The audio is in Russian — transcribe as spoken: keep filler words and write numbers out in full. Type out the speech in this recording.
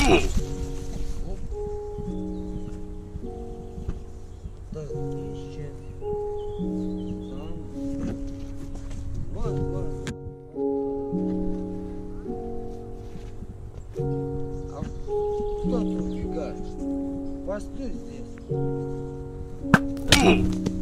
Так, сейчас. Там. Вот, вот. А кто тут убегает? Постой здесь.